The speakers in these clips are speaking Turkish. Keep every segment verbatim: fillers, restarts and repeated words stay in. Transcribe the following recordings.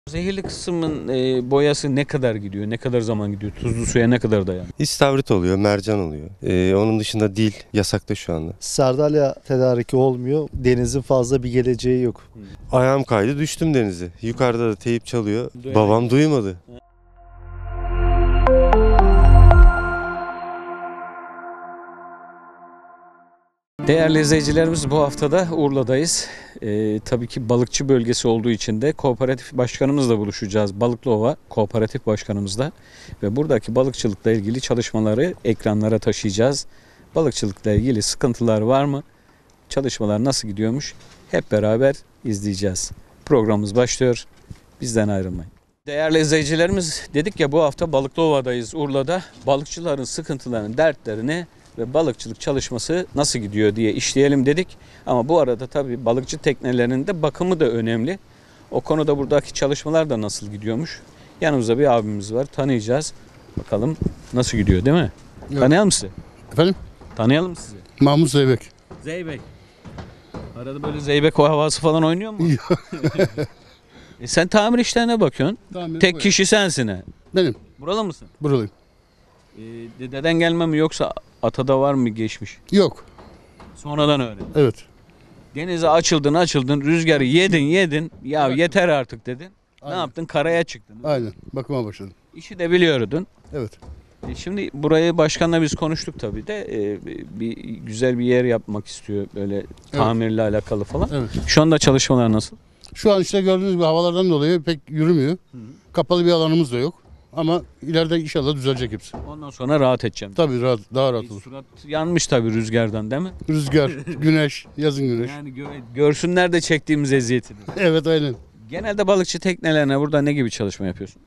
Zehirli kısmın e, boyası ne kadar gidiyor? Ne kadar zaman gidiyor? Tuzlu suya ne kadar dayanıyor? İstavrit oluyor, mercan oluyor. Ee, onun dışında dil yasakta şu anda. Sardalya tedariki olmuyor. Denizin fazla bir geleceği yok. Ayağım kaydı, düştüm denize. Yukarıda da teyip çalıyor. Duyarak. Babam duymadı. Değerli izleyicilerimiz, bu haftada Urla'dayız. Ee, tabii ki balıkçı bölgesi olduğu için de kooperatif başkanımızla buluşacağız. Balıklıova kooperatif başkanımızla. Ve buradaki balıkçılıkla ilgili çalışmaları ekranlara taşıyacağız. Balıkçılıkla ilgili sıkıntılar var mı? Çalışmalar nasıl gidiyormuş? Hep beraber izleyeceğiz. Programımız başlıyor. Bizden ayrılmayın. Değerli izleyicilerimiz, dedik ya bu hafta Balıklıova'dayız, Urla'da. Balıkçıların sıkıntılarını, dertlerini ve balıkçılık çalışması nasıl gidiyor diye işleyelim dedik. Ama bu arada tabii balıkçı teknelerinin de bakımı da önemli. O konuda buradaki çalışmalar da nasıl gidiyormuş. Yanımızda bir abimiz var, tanıyacağız. Bakalım nasıl gidiyor, değil mi? Evet. Tanıyalım sizi. Efendim? Tanıyalım sizi. Mahmut Zeybek. Zeybek. Arada böyle Zeybek o havası falan oynuyor mu? e sen tamir işlerine bakıyorsun. Tamam, Tek buyurun. kişi sensin ha. Benim. Buralı mısın? Buralıyım. E, dededen gelme mi yoksa atada var mı geçmiş? Yok. Sonradan öğrendin. Evet. Denize açıldın açıldın, rüzgarı yedin yedin. Ya Evet. yeter artık dedin. Aynen. Ne yaptın? Karaya çıktın. Aynen. Bakıma başladım. İşi de biliyordun. Evet. E şimdi burayı başkanla biz konuştuk tabii de. E, bir güzel bir yer yapmak istiyor böyle tamirle alakalı falan. Evet. Şu anda çalışmalar nasıl? Şu an işte gördüğünüz gibi havalardan dolayı pek yürümüyor. Hı. Kapalı bir alanımız da yok. Ama ileride inşallah düzelecek hepsi. Ondan sonra rahat edeceğim. Tabii rahat, daha rahat E, olur. surat yanmış tabii rüzgardan, değil mi? Rüzgar, güneş, yazın güneş. Yani gö- görsünler de çektiğimiz eziyeti. Evet aynen. Genelde balıkçı teknelerine burada ne gibi çalışma yapıyorsun?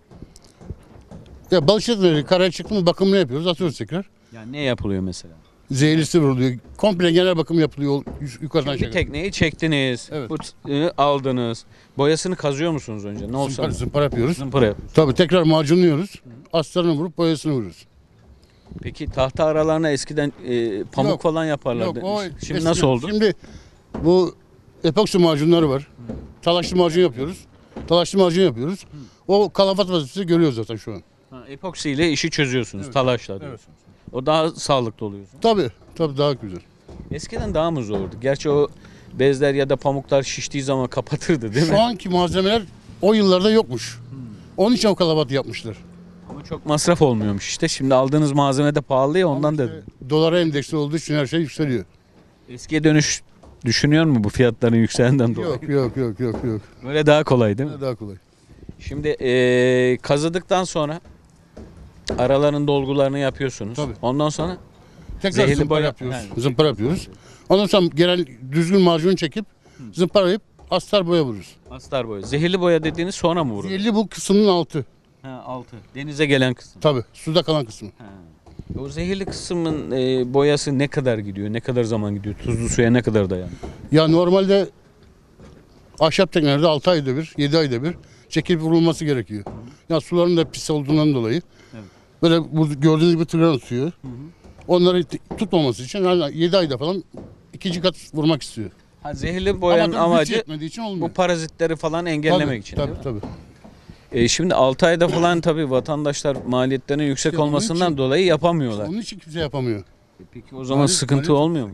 Ya balık tekneleri karaya çıktı mı bakımını yapıyoruz. Atıyoruz tekrar. Yani ne yapılıyor mesela? Zehirlisi vuruluyor. Komple genel bakım yapılıyor yukarıdan Şimdi bir aşağı. tekneyi çektiniz, Evet. bu t- aldınız. Boyasını kazıyor musunuz önce? Ne olsa Zımpara, zımpara yapıyoruz. zımpara yapıyorsunuz. Tabii tekrar macunluyoruz. Astarını vurup boyasını vuruyoruz. Peki tahta aralarına eskiden e, pamuk Yok, falan yaparlardı. Yok, o Şimdi eski- nasıl oldu? Şimdi bu epoksi macunları var. Talaşlı macun yapıyoruz. Talaşlı macun yapıyoruz. O kalafat vazifesi görüyoruz zaten şu an. Ha, epoksi ile işi çözüyorsunuz, Evet, talaşla evet. diyorsunuz. O daha sağlıklı oluyor. Tabii, tabii daha güzel. Eskiden daha mı zordu? Gerçi o bezler ya da pamuklar şiştiği zaman kapatırdı, değil mi? Şu anki malzemeler o yıllarda yokmuş. Onun için o kalafatı yapmışlar. Ama çok masraf olmuyormuş işte. Şimdi aldığınız malzeme de pahalı ya, ondan Ama dedim. işte dolara endeksli olduğu için her şey yükseliyor. Eskiye dönüş düşünüyor mu bu fiyatların yükselenden dolayı? Yok, yok, yok, yok, yok. Böyle daha kolay değil mi? Daha kolay. Şimdi eee, kazıdıktan sonra araların dolgularını yapıyorsunuz. Tabii. Ondan sonra Tekrar Zehirli zımpara boya- yapıyoruz. He. Zımpara yapıyoruz. Ondan sonra genel düzgün macunu çekip zımparalayıp astar boya vururuz. astar boya. Zehirli boya dediğiniz sonra mı vurur? Zehirli bu kısmının altı. Ha, altı. Denize gelen kısım. Tabii, suda kalan kısmı. Ha. O zehirli kısmın e, boyası ne kadar gidiyor? Ne kadar zaman gidiyor? Tuzlu suya ne kadar dayanıyor? Ya normalde ahşap teknelerde altı ayda bir, yedi ayda bir çekilip vurulması gerekiyor. Ya suların da pis olduğundan dolayı. Evet. Böyle bu gördüğünüz gibi tırnak tutuyor. Onları t- tutmaması için yani yedi ayda falan ikinci kat vurmak istiyor. Ha, zehirli boyanın Ama tabii amacı güç yetmediği için olmuyor. bu parazitleri falan engellemek tabii, için. Tabii değil mi? tabii. E, şimdi altı ayda falan tabii vatandaşlar maliyetlerin yüksek İşte onun olmasından için- dolayı yapamıyorlar. Onun için kimse yapamıyor. E, Peki o zaman Maliyet- sıkıntı maliyet- olmuyor mu?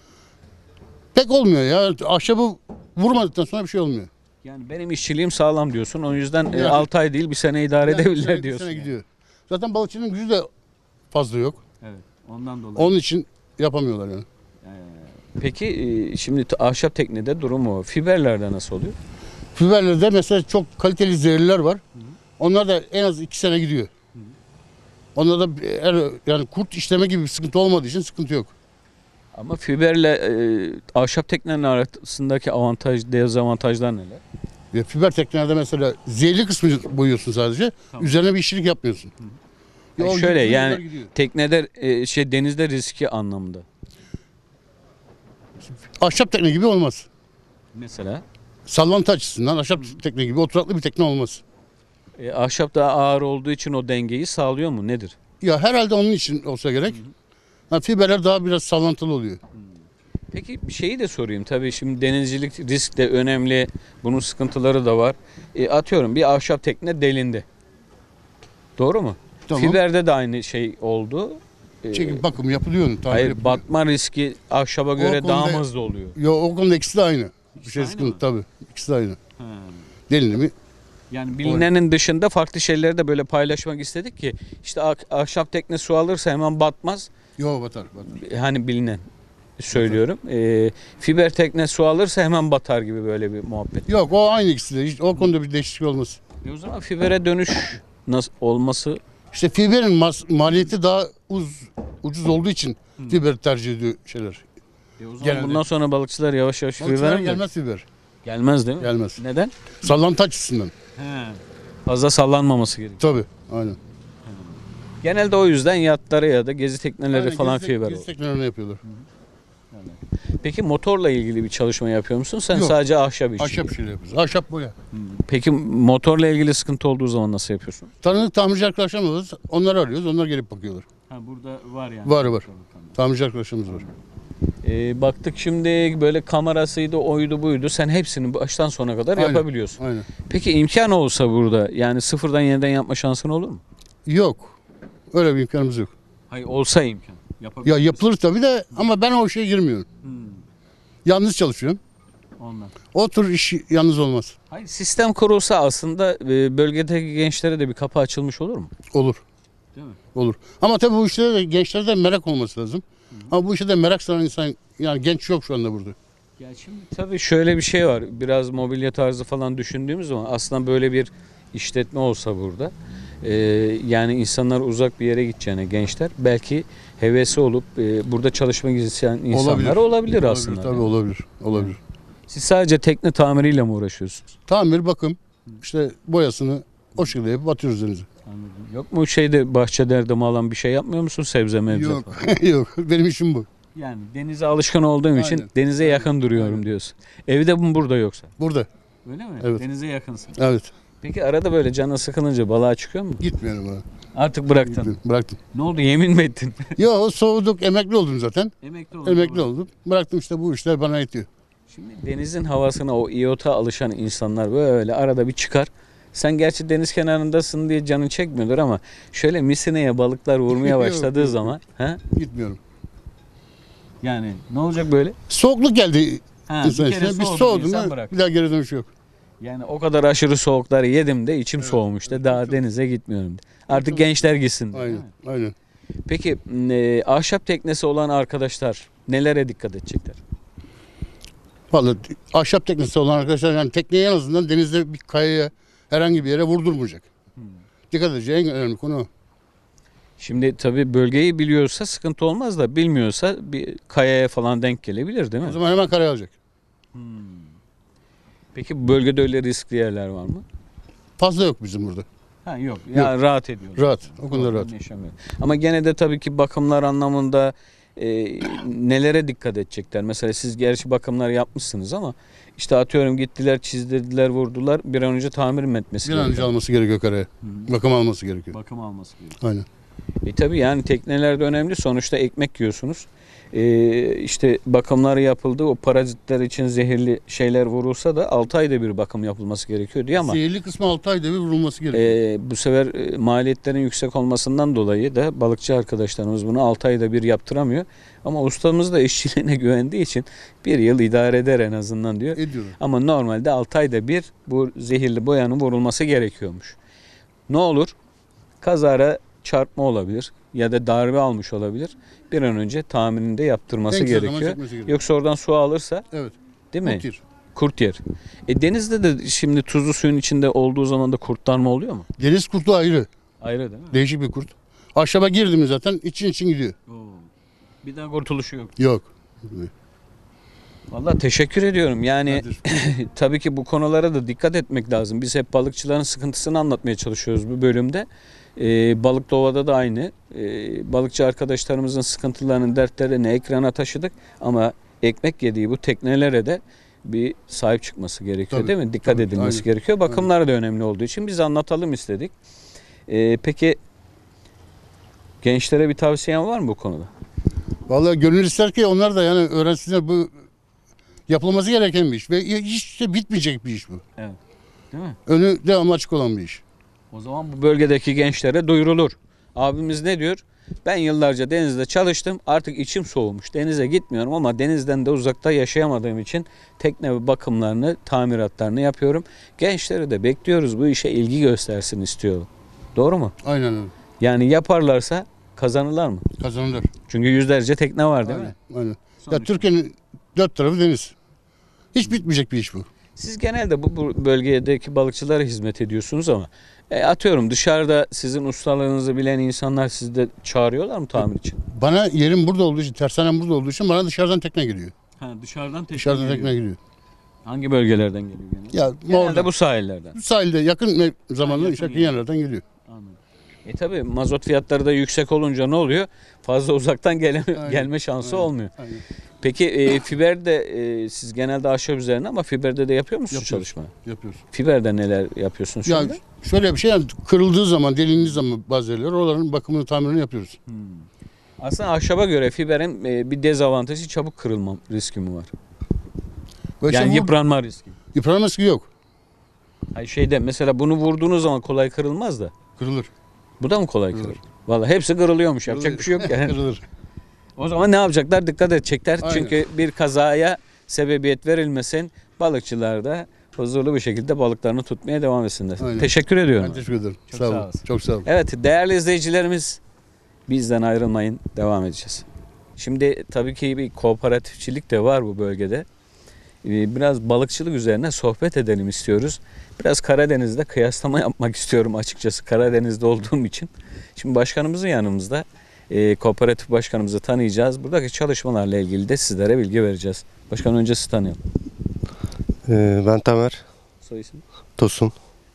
Pek olmuyor ya. Ahşabı vurmadıktan sonra bir şey olmuyor. Yani benim işçiliğim sağlam diyorsun. O yüzden Yani- altı ay değil bir sene idare Yani bir edebilirler sene- bir diyorsun. sene yani. gidiyor. Zaten balıkçının gücü de fazla yok. Evet. Ondan dolayı. Onun için yapamıyorlar yani. Peki e, şimdi t- ahşap teknede durum o. Fiberlerde nasıl oluyor? Fiberlerde mesela çok kaliteli zehirliler var. Onlar da en az iki sene gidiyor. Onlar da eğer- yani kurt işleme gibi bir sıkıntı olmadığı için sıkıntı yok. Ama fiberle e, ahşap teknenin arasındaki avantaj, dezavantajlar neler? Ve fiber teknelerde mesela zehirli kısmını boyuyorsun sadece. Tamam. Üzerine bir işçilik yapmıyorsun. Ya Yani o şöyle, yıllar yani- gidiyor. Teknede e, şey denizde riski anlamında. Ahşap tekne gibi olmaz. Mesela Sallantı açısından ahşap tekne gibi oturaklı bir tekne olmaz. e, ahşap daha ağır olduğu için o dengeyi sağlıyor mu? Nedir? Ya herhalde onun için olsa gerek. Ha, fiberler daha biraz sallantılı oluyor. Peki bir şeyi de sorayım. Tabii şimdi denizcilik risk de önemli. Bunun sıkıntıları da var. E, atıyorum bir ahşap tekne delindi. Doğru mu? Tamam. Fiberde de aynı şey oldu. E, Çekim bakım yapılıyor. Tamir hayır, yapılıyor. batma riski ahşaba göre daha konuda- mı hızlı oluyor? Yo, o konuda ikisi de aynı. Bir şey aynı sıkıntı mı? tabii. İkisi de aynı. Ha. Delindi mi? Yani bilinenin dışında farklı şeyleri de böyle paylaşmak istedik ki işte ah- ahşap tekne su alırsa hemen batmaz. Yo batar. batar. Hani bilinen söylüyorum. E, fiber tekne su alırsa hemen batar gibi böyle bir muhabbet. Yok o aynı ikisi de. Hiç, o konuda bir değişiklik olmaz. E o zaman fibere dönüş nasıl olması İşte fiberin mas- maliyeti daha uz, ucuz olduğu için fiber tercih ediyor şeyler. E o zaman Genelde. bundan sonra balıkçılar yavaş yavaş Balıkçılara fiber mi? gelmez fiber. Gelmez değil mi? Gelmez. Neden? Sallantı açısından. Fazla sallanmaması gerekiyor. Tabii. Aynen. Genelde o yüzden yatlara ya da gezi tekneleri Aynen, falan gezi- fiber gezi olur. teknelerine yapıyorlar. Peki motorla ilgili bir çalışma yapıyor musun? Sen Yok. sadece ahşap işi. Ahşap şeyler yapıyoruz. Ahşap boya. Peki motorla ilgili sıkıntı olduğu zaman nasıl yapıyorsun? Tanıdık tamirci arkadaşlarımız var. Onları arıyoruz. Onlar gelip bakıyorlar. Ha, burada var yani. Var var. Tamirci arkadaşlarımız var. Ee, baktık şimdi böyle kamerasıydı, oydu buydu. Sen hepsini baştan sona kadar Aynen. yapabiliyorsun. Aynen. Peki imkan olsa burada yani sıfırdan yeniden yapma şansın olur mu? Yok. Öyle bir imkanımız yok. Hayır olsa imkan. Ya yapılır tabii de ama ben o şeye girmiyorum. Hmm, Yalnız çalışıyorum. ondan. O tür iş yalnız olmaz. Hayır, sistem kurulsa aslında e, bölgedeki gençlere de bir kapı açılmış olur mu? Olur. Değil mi? Olur. Ama tabii bu işlere de gençlerde de merak olması lazım. Ama bu işe de merak saran insan yani genç yok şu anda burada. Ya şimdi tabii şöyle bir şey var. Biraz mobilya tarzı falan düşündüğümüz zaman aslında böyle bir işletme olsa burada e, yani insanlar uzak bir yere gideceğine gençler belki hevesi olup e, burada çalışmak isteyen insanlar olabilir, aslında. Tabii olabilir. Olabilir. Siz sadece tekne tamiriyle mi uğraşıyorsunuz? Tamir, bakım, işte boyasını o şekilde yapıp atıyoruz denize. Anladım. Yok mu şeyde bahçelerde alan bir şey yapmıyor musun, sebze mebze Yok. falan? Yok. Benim işim bu. Yani denize alışkın olduğum için Aynen. denize yakın Aynen. duruyorum Aynen. diyorsun. Evde mi burada yoksa? Burada. Öyle mi? Evet. Denize yakınsın. Evet. Peki arada böyle canın sıkılınca balığa çıkıyor mu? Gitmiyorum ha. Artık bıraktın. Gitmiyorum. Bıraktım. Ne oldu, yemin mi ettin? Yok, soğuduk. Emekli oldum zaten. Emekli Emekli oldum. Bıraktım, işte bu işler bana yetiyor. Şimdi denizin havasına, o iyota alışan insanlar böyle arada bir çıkar. Sen gerçi deniz kenarındasın diye canın çekmiyordur ama şöyle misineye balıklar vurmaya Yok, başladığı yok. zaman ha? Gitmiyorum. Yani ne olacak böyle? Soğukluk geldi Ha, insan bir kere içine. Bir soğudu soğudum diye sen mu bırak. bir daha geri dönüş yok. Yani o kadar aşırı soğukları yedim de içim Evet, soğumuş da evet, daha çok- denize gitmiyorum de. Artık çok- gençler gitsin de, değil Aynen. mi? Aynen. Peki e, ahşap teknesi olan arkadaşlar nelere dikkat edecekler? Vallahi ahşap teknesi olan arkadaşlar yani tekneyi en azından denizde bir kayaya herhangi bir yere vurdurmayacak. Dikkat edeceği en önemli konu o. Şimdi tabii bölgeyi biliyorsa sıkıntı olmaz da bilmiyorsa bir kayaya falan denk gelebilir değil mi? O zaman hemen karaya alacak. Peki bu bölgede öyle riskli yerler var mı? Fazla yok bizim burada. Ha yok. Ya rahat ediyorlar. Rahat. O konuda rahat. Yaşamıyor. Ama gene de tabii ki bakımlar anlamında e, nelere dikkat edecekler? Mesela siz gerçi bakımlar yapmışsınız ama işte atıyorum gittiler, çizdirdiler, vurdular. Bir an önce tamir mi etmesi Bir an önce gerekiyor? alması gerekiyor karaya. Bakım alması gerekiyor. Bakım alması gerekiyor. Aynen. E tabii yani tekneler de önemli. Sonuçta ekmek yiyorsunuz. E, işte bakımlar yapıldı. O parazitler için zehirli şeyler vurulsa da altı ayda bir bakım yapılması gerekiyor diyor ama Zehirli kısmı altı ayda bir vurulması gerekiyor. e, bu sefer e, maliyetlerin yüksek olmasından dolayı da balıkçı arkadaşlarımız bunu altı ayda bir yaptıramıyor. Ama ustamız da işçiliğine güvendiği için bir yıl idare eder en azından diyor. Ediyorlar. Ama normalde altı ayda bir bu zehirli boyanın vurulması gerekiyormuş. Ne olur? Kazara çarpma olabilir ya da darbe almış olabilir. Bir an önce tamirini de yaptırması En kısa zaman gerekiyor. çekmesi gerekiyor. Yoksa oradan su alırsa Evet. değil mi? Kurt yer. Kurt yer. E denizde de şimdi tuzlu suyun içinde olduğu zaman da kurtlanma oluyor mu? Deniz kurtu ayrı. Ayrı değil mi? Değişik bir kurt. Ahşaba girdi mi zaten için için gidiyor. Bir daha kurtuluşu yok. Yok. Vallahi teşekkür ediyorum. Yani Nedir? tabii ki bu konulara da dikkat etmek lazım. Biz hep balıkçıların sıkıntısını anlatmaya çalışıyoruz bu bölümde. Ee, Balıklı Ova'da da aynı. Ee, balıkçı arkadaşlarımızın sıkıntılarının, dertlerini ekrana taşıdık. Ama ekmek yediği bu teknelere de bir sahip çıkması gerekiyor, Tabii, değil mi? Dikkat tabii, edilmesi aynen. gerekiyor. Bakımlar da önemli olduğu için biz anlatalım istedik. Ee, peki gençlere bir tavsiyen var mı bu konuda? Vallahi gönül ister ki onlar da yani öğrensinler, bu yapılması gereken bir iş ve hiç de bitmeyecek bir iş bu. Evet. Değil mi? Önü devamlı açık olan bir iş. O zaman bu bölgedeki gençlere duyurulur. Abimiz ne diyor? Ben yıllarca denizde çalıştım. Artık içim soğumuş. Denize gitmiyorum ama denizden de uzakta yaşayamadığım için tekne bakımlarını, tamiratlarını yapıyorum. Gençleri de bekliyoruz. Bu işe ilgi göstersin istiyorum. Doğru mu? Aynen öyle. Yani yaparlarsa kazanırlar mı? Kazanılır. Çünkü yüzlerce tekne var değil Aynen. mi? Aynen. Ya Sonuçta. Türkiye'nin dört tarafı deniz. Hiç bitmeyecek bir iş bu. Siz genelde bu, bu bölgedeki balıkçılara hizmet ediyorsunuz ama e, atıyorum dışarıda sizin ustalığınızı bilen insanlar sizi de çağırıyorlar mı tamir için? Bana yerim burada olduğu için, tersanem burada olduğu için bana dışarıdan tekne geliyor. Ha, dışarıdan tekne Dışarıdan geliyor. tekne geliyor. Hangi bölgelerden geliyor genelde? Ya Genelde orada bu sahillerden. bu sahilde yakın me- zamanda yakın işte geliyor. yerlerden geliyor. Anladım. E tabi mazot fiyatları da yüksek olunca ne oluyor? Fazla uzaktan gele- Aynen, gelme şansı aynen. olmuyor. Aynen. Peki e, fiberde e, siz genelde ahşap üzerine ama fiberde de yapıyor musunuz Yapıyoruz. çalışma? Yapıyoruz. Fiberde neler yapıyorsunuz şu Ya anda? şöyle bir şey, yani kırıldığı zaman, delindiği zaman bazı yerler, oraların bakımını, tamirini yapıyoruz. Aslında ahşaba göre fiberin e, bir dezavantajı çabuk kırılma riski mi var? Ve işte Yani vur- yıpranma riski. yıpranma riski yok. Hayır şeyde mesela bunu vurduğunuz zaman kolay kırılmaz da. Kırılır. Bu da mı kolay Kırılır. kırılır? Vallahi hepsi kırılıyormuş. Yapacak bir şey yok yani. Kırılır. O zaman ne yapacaklar? Dikkat edecekler. Aynen. Çünkü bir kazaya sebebiyet verilmesin. Balıkçılar da huzurlu bir şekilde balıklarını tutmaya devam etsinler. Aynen. Teşekkür ediyorum. Ben teşekkür ederim. Çok sağ sağ olun. olasın. Çok sağ olun. Evet değerli izleyicilerimiz bizden ayrılmayın. Devam edeceğiz. Şimdi tabii ki bir kooperatifçilik de var bu bölgede. Ee, Biraz balıkçılık üzerine sohbet edelim istiyoruz. Biraz Karadeniz'de kıyaslama yapmak istiyorum açıkçası Karadeniz'de olduğum için. Şimdi başkanımızın yanımızda. Ee, kooperatif başkanımızı tanıyacağız. Buradaki çalışmalarla ilgili de sizlere bilgi vereceğiz. Başkan önce sizi tanıyalım. Ee, ben Tamer Soy isim? Tosun.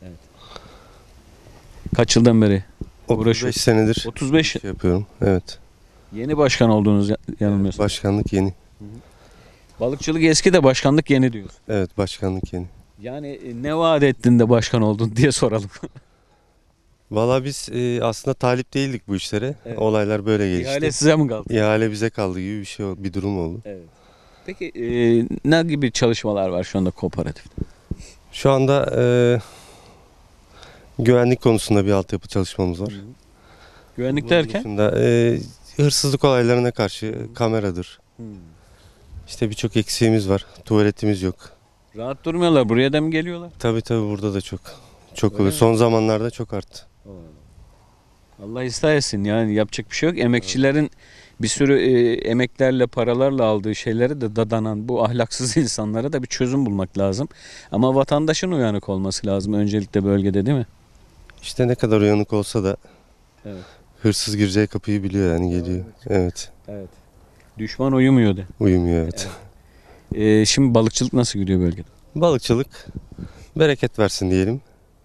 Kaç yıldan beri? otuz beş Uğraşıyorsun. senedir otuz beş. şey yapıyorum. Evet. Yeni başkan olduğunuz ya- yanılmıyorsunuz. Başkanlık yeni. Balıkçılık eski de başkanlık yeni diyor. Evet, başkanlık yeni. Yani e, ne vaat ettin de başkan oldun diye soralım. Valla biz e, aslında talip değildik bu işlere. Evet. Olaylar böyle gelişti. İhale size mi kaldı? İhale bize kaldı gibi bir şey oldu, bir durum oldu. Evet. Peki e, ne gibi çalışmalar var şu anda kooperatifte? Şu anda e, güvenlik konusunda bir altyapı çalışmamız var. Güvenlik Bunun derken? dışında, e, hırsızlık olaylarına karşı kameradır. Hmm. İşte birçok eksiğimiz var. Tuvaletimiz yok. Rahat durmuyorlar. Buraya da mı geliyorlar? Tabii tabii burada da çok çok Öyle oluyor. mi? Son zamanlarda çok arttı. Allah ıslah etsin. Yani yapacak bir şey yok. Emekçilerin bir sürü e, emeklerle, paralarla aldığı şeyleri de dadanan bu ahlaksız insanlara da bir çözüm bulmak lazım. Ama vatandaşın uyanık olması lazım öncelikle bölgede değil mi? İşte ne kadar uyanık olsa da Evet. hırsız gireceği kapıyı biliyor yani geliyor. Evet. Evet. Düşman uyumuyor de. Uyumuyor evet. E, şimdi balıkçılık nasıl gidiyor bölgede? Balıkçılık bereket versin diyelim.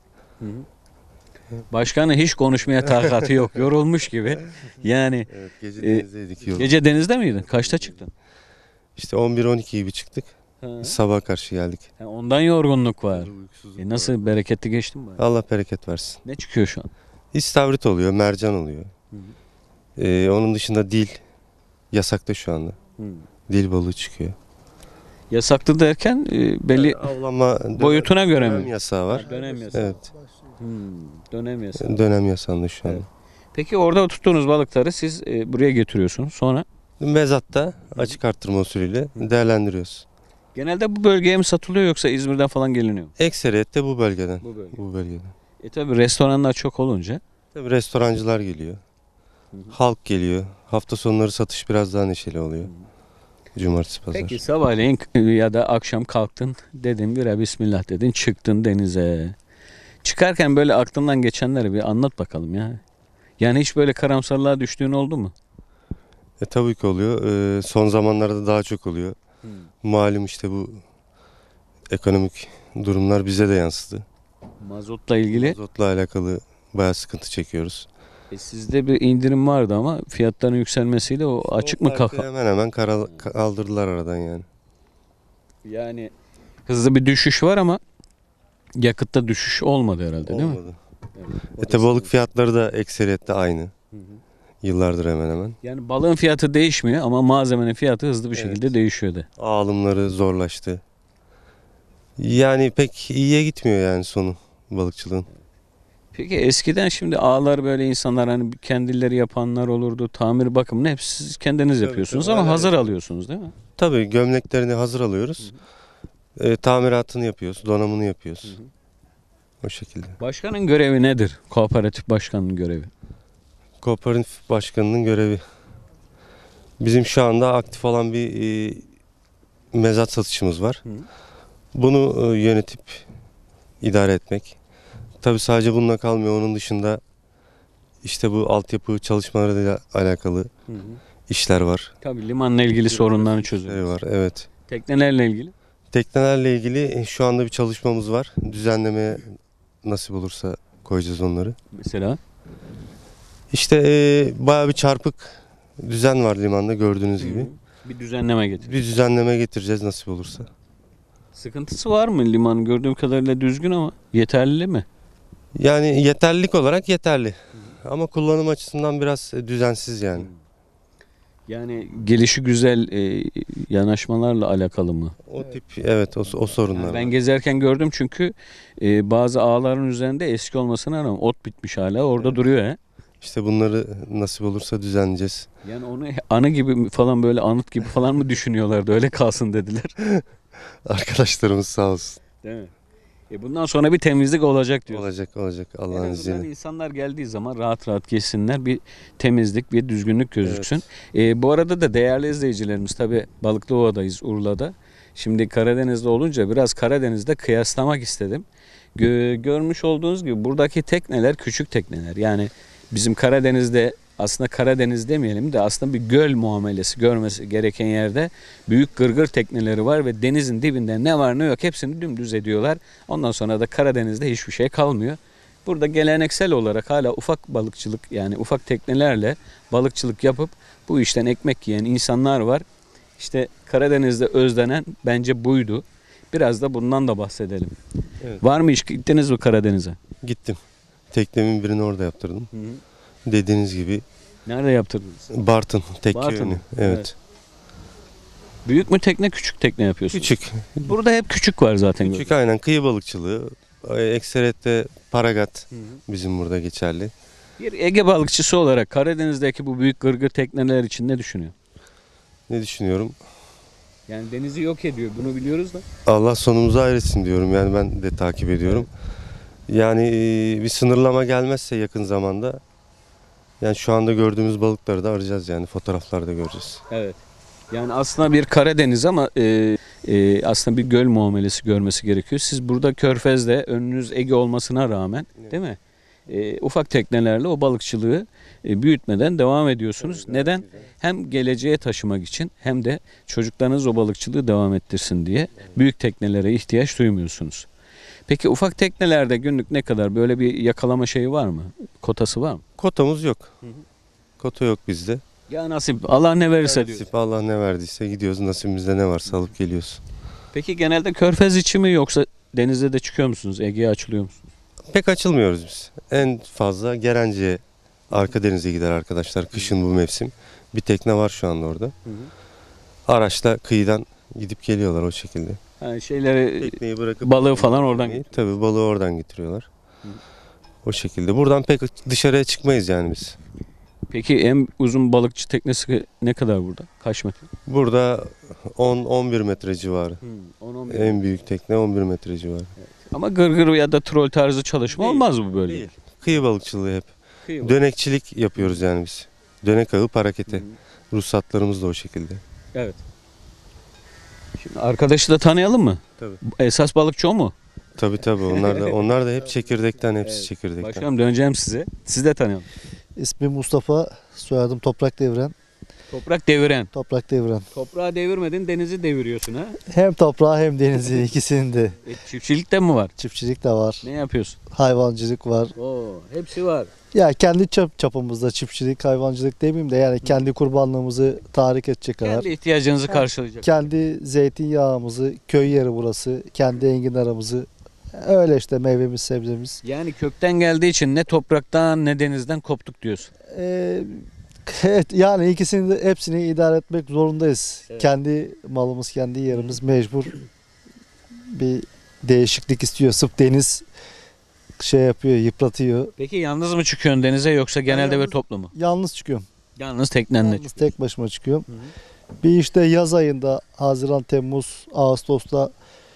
Başkanı hiç konuşmaya takatı yok. Yorulmuş gibi. Yani Evet, gece Ee, denizdeydik yol. gece denizde miydin? Kaçta çıktın? İşte on bir on iki gibi çıktık. Ha. Sabah karşı geldik. Ha, ondan yorgunluk var. Uykusuzluk E nasıl bereketli geçti mi? bari? Allah bereket versin. Ne çıkıyor şu an? İstavrit oluyor, mercan oluyor. Hı Ee, onun dışında dil yasakta şu anda. Dil balığı çıkıyor. Yasaklı derken e, belli Avlanma dönem, boyutuna göre dönem mi? yasağı var. Ha, dönem yasağı. Evet. Hmm, dönem yasağı. Dönem yasağında şu anda. Evet. Peki orada tuttuğunuz balıkları siz e, buraya getiriyorsunuz. Sonra Mezatta açık arttırma usulüyle değerlendiriyoruz. genelde bu bölgeye mi satılıyor yoksa İzmir'den falan geliniyor mu? Ekseriyette bu bölgeden. Bu bölge. Bu bölgeden. E tabi restoranlar çok olunca. Tabii restorancılar geliyor. Halk geliyor. Hafta sonları satış biraz daha neşeli oluyor. Cumartesi pazar. Peki sabahleyin ya da akşam kalktın dedin bire bismillah dedin çıktın denize. Çıkarken böyle aklından geçenleri bir anlat bakalım ya. Yani hiç böyle karamsarlığa düştüğün oldu mu? E, tabii ki oluyor. Ee, son zamanlarda daha çok oluyor. Malum işte bu ekonomik durumlar bize de yansıdı. Mazotla ilgili Mazotla alakalı bayağı sıkıntı çekiyoruz. e, sizde bir indirim vardı ama fiyatların yükselmesiyle o açık O mı farkı kaka? Hemen hemen kara- kaldırdılar aradan yani. Yani hızlı bir düşüş var ama yakıtta düşüş olmadı herhalde değil mi? Olmadı. E tabi balık fiyatları da ekseriyette aynı. Yıllardır hemen hemen. Yani balığın fiyatı değişmiyor ama malzemenin fiyatı hızlı bir Evet. şekilde değişiyor da. Alımları zorlaştı. Yani pek iyiye gitmiyor yani sonu balıkçılığın. Peki eskiden şimdi ağlar böyle insanlar hani kendileri yapanlar olurdu. Tamir bakımını hepsi siz kendiniz Tabii, yapıyorsunuz tabii, ama hala hazır yapıyoruz. alıyorsunuz değil mi? Tabii gömleklerini hazır alıyoruz. E, tamiratını yapıyoruz, donamını yapıyoruz. Hı hı. O şekilde. Başkanın görevi nedir? Kooperatif başkanının görevi. Kooperatif başkanının görevi. Bizim şu anda aktif olan bir e, mezat satışımız var. Hı. Bunu e, yönetip idare etmek. Tabii sadece bununla kalmıyor. Onun dışında işte bu altyapı çalışmalarıyla alakalı Hı hı. işler var. Tabii limanla ilgili sorunlarını çözüyor. İşleri var. Evet. Teknelerle ilgili. Teknelerle ilgili şu anda bir çalışmamız var. Düzenlemeye nasip olursa koyacağız onları. Mesela İşte e, bayağı bir çarpık düzen var limanda gördüğünüz gibi. bir düzenleme getir. Bir düzenleme getireceğiz nasip olursa. Sıkıntısı var mı liman? Gördüğüm kadarıyla düzgün ama yeterli mi? Yani yeterlilik olarak yeterli. Ama kullanım açısından biraz e, düzensiz yani. Yani gelişi güzel e, yanaşmalarla alakalı mı? O tip evet o, o sorunlar Yani ben var. gezerken gördüm çünkü e, bazı ağların üzerinde eski olmasına rağmen ot bitmiş hala orada Evet. duruyor he. İşte bunları nasip olursa düzenleyeceğiz. Yani onu anı gibi mi falan böyle anıt gibi falan mı düşünüyorlardı öyle kalsın dediler. Arkadaşlarımız sağ olsun. Değil mi? E bundan sonra bir temizlik olacak diyor. Olacak olacak En Allah'ın azından izniyle. insanlar geldiği zaman rahat rahat geçsinler, bir temizlik, bir düzgünlük gözüksün. E, bu arada da değerli izleyicilerimiz tabii Balıklıova'dayız, Urla'da. Şimdi Karadeniz'de olunca biraz Karadeniz'de kıyaslamak istedim. Gö- görmüş olduğunuz gibi buradaki tekneler küçük tekneler. Yani bizim Karadeniz'de aslında Karadeniz demeyelim de aslında bir göl muamelesi görmesi gereken yerde büyük gırgır tekneleri var ve denizin dibinde ne var ne yok hepsini dümdüz ediyorlar. Ondan sonra da Karadeniz'de hiçbir şey kalmıyor. Burada geleneksel olarak hala ufak balıkçılık yani ufak teknelerle balıkçılık yapıp bu işten ekmek yiyen insanlar var. İşte Karadeniz'de özlenen bence buydu. Biraz da bundan da bahsedelim. Evet. Var mı hiç gittiniz mi Karadeniz'e? Gittim. Teknemin birini orada yaptırdım. Dediğiniz gibi Nerede yaptırdınız? Bartın tekke Bartın, yönü. evet. Evet. Büyük mü tekne küçük tekne yapıyorsunuz? Küçük. Burada hep küçük var zaten. Küçük aynen kıyı balıkçılığı. E, Ekseriyette paragat Hı hı. bizim burada geçerli. Bir Ege balıkçısı olarak Karadeniz'deki bu büyük gırgır tekneler için ne düşünüyor? Ne düşünüyorum? Yani denizi yok ediyor bunu biliyoruz da. Allah sonumuzu hayretsin diyorum. Yani ben de takip ediyorum. Yani e, bir sınırlama gelmezse yakın zamanda yani şu anda gördüğümüz balıkları da arayacağız yani fotoğraflarda göreceğiz. Evet. Yani aslında bir Karadeniz ama e, e, aslında bir göl muamelesi görmesi gerekiyor. Siz burada Körfez'de önünüz Ege olmasına rağmen değil mi? E, ufak teknelerle o balıkçılığı e, büyütmeden devam ediyorsunuz. Neden? Hem geleceğe taşımak için hem de çocuklarınız o balıkçılığı devam ettirsin diye büyük teknelere ihtiyaç duymuyorsunuz. Peki ufak teknelerde günlük ne kadar böyle bir yakalama şeyi var mı? Kotası var mı? Kotamız yok. Hı hı. Kota yok bizde. Ya nasip Allah ne verirse diyor. Nasip Allah ne verdiyse gidiyoruz. Nasibimizde ne varsa alıp geliyoruz. Peki genelde Körfez içi mi yoksa denize de çıkıyor musunuz? Ege'ye açılıyor musunuz? Pek açılmıyoruz biz. En fazla Gerenci'ye, arka denize gider arkadaşlar. Kışın bu mevsim. Bir tekne var şu anda orada. Araçla kıyıdan gidip geliyorlar o şekilde. Yani şeyleri Tekneyi bırakıp balığı falan oradan Tekneyi, tabii balığı oradan getiriyorlar. O şekilde. Buradan pek dışarıya çıkmayız yani biz. Peki en uzun balıkçı teknesi ne kadar burada? Kaç metre? Burada on on bir metre civarı. on on En büyük tekne on bir metre civarı. Ama gırgır ya da troll tarzı çalışma Değil, olmaz mı böyle? Değil. Kıyı balıkçılığı hep. Kıyı var. Dönekçilik yapıyoruz yani biz. Dönek ağı hareketi. Hı. Ruhsatlarımız da o şekilde. Evet. Şimdi arkadaşı da tanıyalım mı? Tabii. Esas balıkçı o mu? Tabii tabii. Onlar da onlar da hep çekirdekten, hepsi Evet. çekirdekten. Başkanım döneceğim size. Siz de tanıyalım. İsmim Mustafa, soyadım Toprak Devren. Toprak deviren. Toprak Devren. Toprağı devirmedin denizi deviriyorsun ha. Hem toprağı hem denizi ikisinin de. E, çiftçilik de mi var? Çiftçilik de var, Ne yapıyorsun? hayvancılık var. Oo, hepsi var. Ya kendi çap çapımızda çiftçilik, hayvancılık demeyeyim de yani kendi kurbanlığımızı tahrik edecek kadar. Kendi ihtiyacınızı Ha, karşılayacak. Kendi zeytinyağımızı, köy yeri burası, kendi enginarımızı, öyle işte meyvemiz, sebzemiz. Yani kökten geldiği için ne topraktan ne denizden koptuk diyorsun. Ee, Evet, yani ikisini de hepsini idare etmek zorundayız. Evet. Kendi malımız, kendi yerimiz mecbur bir değişiklik istiyor. Sırf deniz şey yapıyor, yıpratıyor. Peki yalnız mı çıkıyorsun denize yoksa genelde ve yalnız- toplu mu? Yalnız çıkıyorum. Yalnız teknenle Yalnız çıkıyorsun. tek başıma çıkıyorum. Hı hı. Bir işte yaz ayında Haziran, Temmuz, Ağustos'ta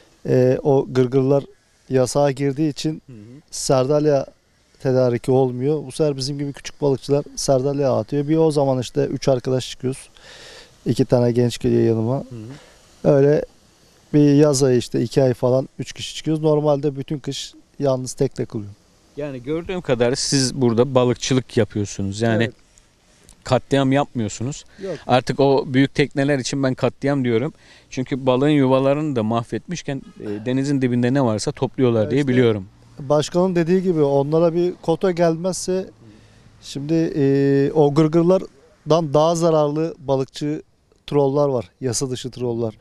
e, o gırgırlar yasağa girdiği için Hı hı. sardalya tedariki olmuyor. Bu sefer bizim gibi küçük balıkçılar sardalya atıyor. Bir o zaman işte üç arkadaş çıkıyoruz. İki tane genç geliyor yanıma. Hı hı. Öyle bir yaz ayı işte iki ay falan üç kişi çıkıyoruz. Normalde bütün kış yalnız tek takılıyorum. Yani gördüğüm kadar siz burada balıkçılık yapıyorsunuz. Yani Evet. katliam yapmıyorsunuz. Yok. Artık o büyük tekneler için ben katliam diyorum. Çünkü balığın yuvalarını da mahvetmişken e, denizin dibinde ne varsa topluyorlar Ya diye işte- biliyorum. Başkanın dediği gibi onlara bir kota gelmezse şimdi e, o gırgırlardan daha zararlı balıkçı trollar var. Yasa dışı trollar.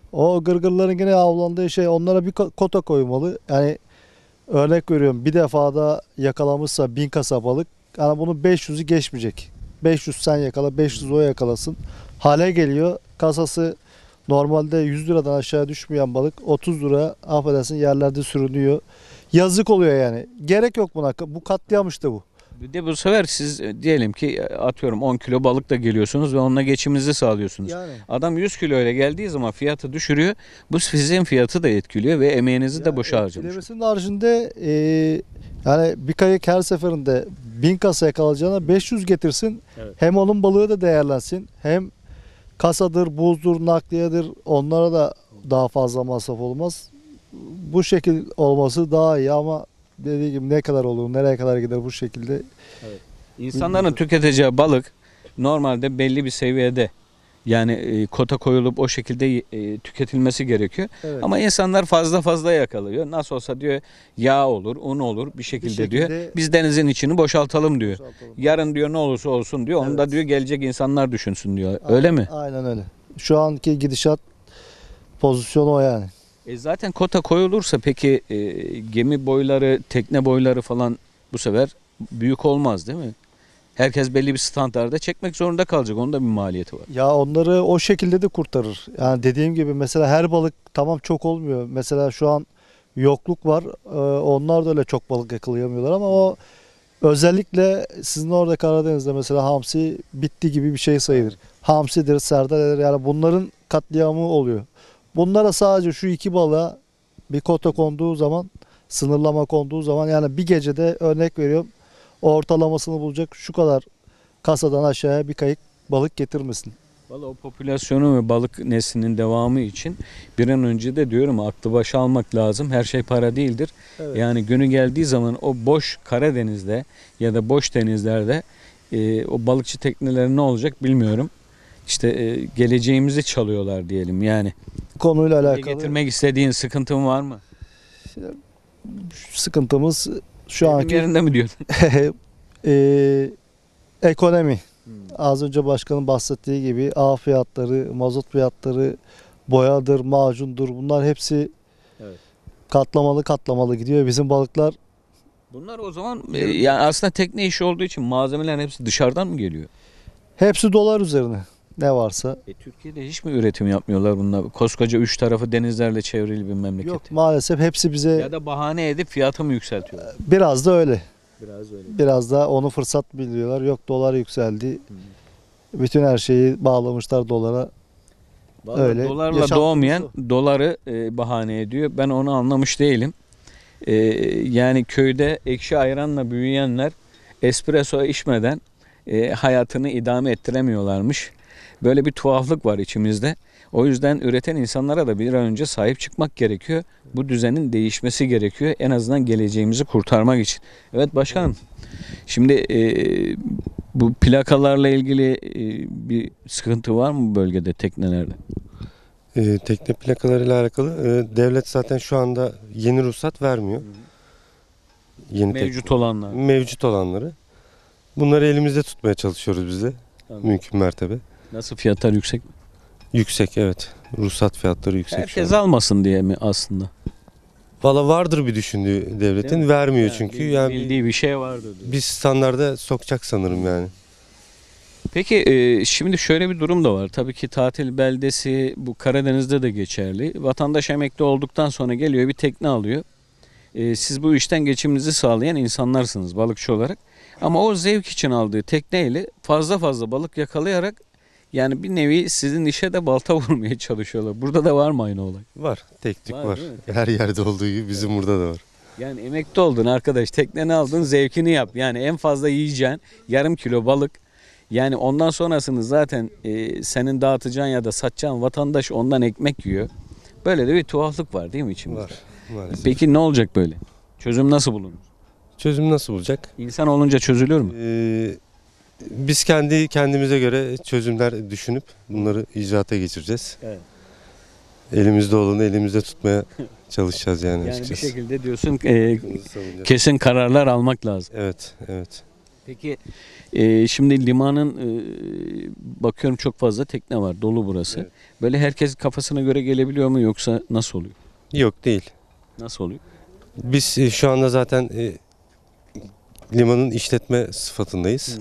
O gırgırların yine avlandığı şey onlara bir ko- kota koymalı. Yani örnek veriyorum bir defada yakalamışsa bin kasa balık yani bunun beş yüzü geçmeyecek. beş yüz sen yakala beş yüz o yakalasın. Hale geliyor kasası normalde yüz liradan aşağı düşmeyen balık otuz lira affedersin yerlerde sürünüyor. Yazık oluyor yani. Gerek yok buna. Bu katliam işte bu. Bir de bu sefer siz e, diyelim ki e, atıyorum on kilo balık da geliyorsunuz ve onunla geçiminizi sağlıyorsunuz. Yani. Adam yüz kilo ile geldiği zaman fiyatı düşürüyor. Bu sizin fiyatı da etkiliyor ve emeğinizi de boşa harcamış. Etkilemesinin haricinde e, yani bir kayık her seferinde bin kasa yakalayacağına beş yüz getirsin. Evet. Hem onun balığı da değerlensin. Hem kasadır, buzdur, nakliyedir onlara da daha fazla masraf olmaz. Bu şekil olması daha iyi ama dediğim gibi ne kadar olur, nereye kadar gider bu şekilde. İnsanların tüketeceği balık normalde belli bir seviyede yani e, kota koyulup o şekilde e, tüketilmesi gerekiyor. Evet. Ama insanlar fazla fazla yakalıyor. Nasıl olsa diyor yağ olur, un olur bir şekilde, şekilde diyor. Biz denizin içini boşaltalım diyor. boşaltalım. Yarın diyor ne olursa olsun diyor. Onu da Evet. diyor gelecek insanlar düşünsün diyor. Öyle mi? Aynen öyle. Şu anki gidişat pozisyonu o yani. E zaten kota koyulursa peki e, gemi boyları, tekne boyları falan bu sefer büyük olmaz değil mi? Herkes belli bir standarda çekmek zorunda kalacak. Onun da bir maliyeti var. Ya onları o şekilde de kurtarır. Yani dediğim gibi mesela her balık tamam çok olmuyor. Mesela şu an yokluk var. Ee, onlar da öyle çok balık yakalayamıyorlar ama o özellikle sizin orada Karadeniz'de mesela hamsi bitti gibi bir şey sayılır. Hamsidir, sardalyadır yani bunların katliamı oluyor. Bunlara sadece şu iki balığa bir kota konduğu zaman, sınırlama konduğu zaman yani bir gecede örnek veriyorum ortalamasını bulacak şu kadar kasadan aşağıya bir kayık balık getirmesin. Valla o popülasyonu ve balık neslinin devamı için bir an önce de diyorum aklı başa almak lazım. Her şey para değildir. Evet. Yani günü geldiği zaman o boş Karadeniz'de ya da boş denizlerde e, o balıkçı tekneleri ne olacak bilmiyorum. İşte e, geleceğimizi çalıyorlar diyelim yani. Konuyla Dile alakalı getirmek istediğin sıkıntın var mı? sıkıntımız şu Keyfin anki yerinde mi diyorsun? e, ekonomi. Az önce başkanın bahsettiği gibi ağ fiyatları, mazot fiyatları, boyadır, macundur bunlar hepsi Evet. katlamalı katlamalı gidiyor. Bizim balıklar Bunlar o zaman e, yani aslında tekne işi olduğu için malzemelerin hepsi dışarıdan mı geliyor? hepsi dolar üzerine ne varsa. E, Türkiye'de hiç mi üretim yapmıyorlar bunlar? Koskoca üç tarafı denizlerle çevrili bir memleket. Yok maalesef hepsi bize Ya da bahane edip fiyatı mı yükseltiyorlar? biraz da öyle. Biraz öyle. Biraz da onu fırsat biliyorlar. Yok dolar yükseldi. Bütün her şeyi bağlamışlar dolara. Vallahi Öyle. dolarla Yaşantımız doğmayan doları e, bahane ediyor. Ben onu anlamış değilim. E, yani köyde ekşi ayranla büyüyenler espresso içmeden e, hayatını idame ettiremiyorlarmış. Böyle bir tuhaflık var içimizde. O yüzden üreten insanlara da bir an önce sahip çıkmak gerekiyor. Bu düzenin değişmesi gerekiyor. En azından geleceğimizi kurtarmak için. Evet başkanım. Şimdi e, bu plakalarla ilgili e, bir sıkıntı var mı bu bölgede teknelerde? Ee, tekne plakalarıyla alakalı e, devlet zaten şu anda yeni ruhsat vermiyor. Yeni Mevcut tekne- olanlar. mevcut olanları. Bunları elimizde tutmaya çalışıyoruz biz de. Tamam. Mümkün mertebe. Nasıl fiyatlar yüksek mi? Yüksek evet. Ruhsat fiyatları yüksek şu Herkes an. almasın diye mi aslında? Valla vardır bir düşündüğü Değil devletin. mi? Vermiyor Yani çünkü. bil- Yani bildiği bir şey vardı diyor. bir standarda sokacak sanırım yani. Peki e, şimdi şöyle bir durum da var. Tabii ki tatil beldesi bu Karadeniz'de de geçerli. Vatandaş emekli olduktan sonra geliyor bir tekne alıyor. E, siz bu işten geçiminizi sağlayan insanlarsınız balıkçı olarak. Ama o zevk için aldığı tekneyle fazla fazla balık yakalayarak yani bir nevi sizin işe de balta vurmaya çalışıyorlar. Burada da var mı aynı olay? Var. Tek tük Var, var. değil mi? Her yerde olduğu gibi bizim burada da var. Yani emekli oldun arkadaş, tekneni aldın, zevkini yap. Yani en fazla yiyeceksin yarım kilo balık. Yani ondan sonrasını zaten e, senin dağıtacağın ya da satacağın vatandaş ondan ekmek yiyor. Böyle de bir tuhaflık var değil mi içimizde? Var. Maalesef. Peki ne olacak böyle? Çözüm nasıl bulunur? Çözüm nasıl bulacak? İnsan olunca çözülür mü? Ee, biz kendi kendimize göre çözümler düşünüp bunları icraata geçireceğiz. Evet. Elimizde olanı elimizde tutmaya çalışacağız yani, Yani bir açıkçası. şekilde diyorsun e, Hakkımızı savunacağız. kesin kararlar almak lazım. Evet, evet. Peki e, şimdi limanın e, bakıyorum çok fazla tekne var, dolu burası. Evet. Böyle herkes kafasına göre gelebiliyor mu yoksa nasıl oluyor? Yok değil. Nasıl oluyor? Biz e, şu anda zaten e, limanın işletme sıfatındayız.